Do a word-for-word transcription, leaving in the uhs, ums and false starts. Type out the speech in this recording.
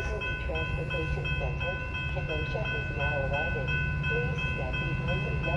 Transportation Center. Kenosha is now arriving. Please step behind the